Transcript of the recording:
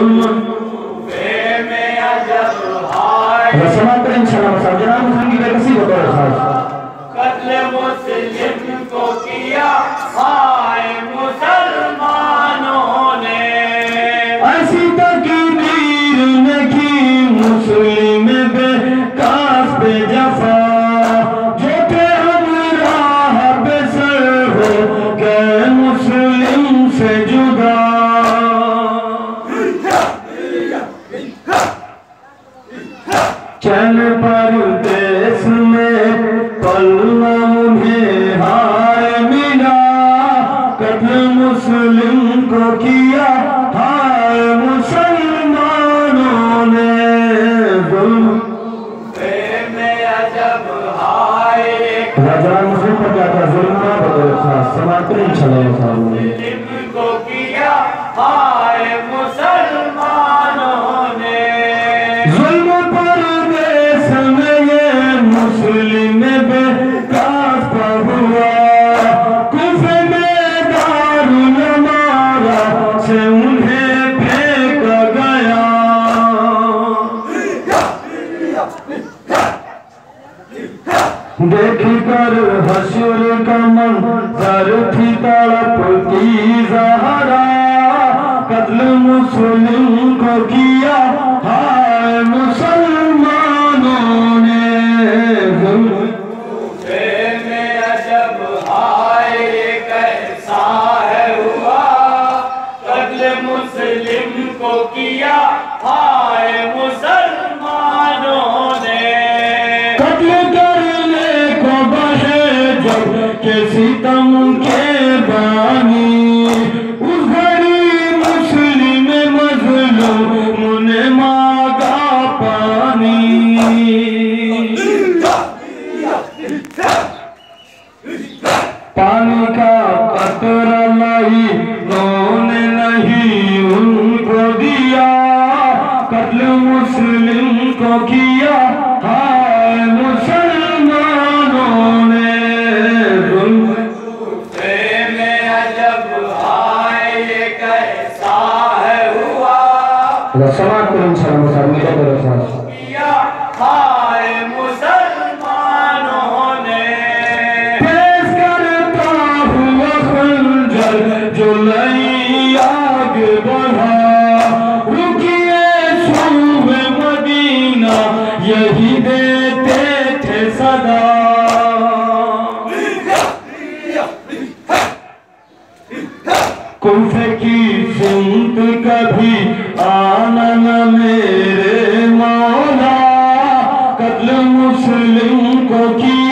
में अजब हाय समाप्त इंशाल्लाह मसाजिद मुस्लिम की वैसी बतौर खास कत्ल मुस्लिम को किया हाय मुसलमानों ने ऐसी तकदीर ने की मुस्लिम बेकास पे जफा जो थे हम राह पे सर हो गए मुस्लिम से जुदा चल परदेस में पलवा उन्हें हाय मिला कत्ल मुस्लिम को किया हाय मुसलमानों ने में अजब हाय राजा मुस्लिम पर क्या था जुल्म का बदल खास समाप्त इंशाल्लाह मुस्लिम को किया हाय मुसलमानों ने जुल्म परदेस में ये मुस्लिम बेकास पर हुआ कुफे में दारुल मारा से उन्हें फेंका गया देख कर हशर का मंजर थी तड़पती ज़हरा कत्ल मुस्लिम को किया हाय मुसलमानों ने में अजब हाय कैसा है हुआ कत्ल मुस्लिम को किया हाय मुसलमानों ने कत्ल करने को बहे जब के सितम के बानी उस घड़ी मुस्लिम मजलूम ने मांगा पानी पानी का कतरा लाई उन्होंने नहीं उनको दिया कत्ल मुस्लिम को किया हाय मुसलमानों ने में अजब हाय कैसा है हुआ समाप्त इंशाल्लाह मुसलमान मेरा खास किया हाय मुसलमानों ने पेश करता हुआ खंजर जो लई आगे बढ़ा रुकिए सूबे मदीना यही देते थे सदा कुफे की सिमत कभी आना न मेरे मौला कत्ल मुस्लिम को किया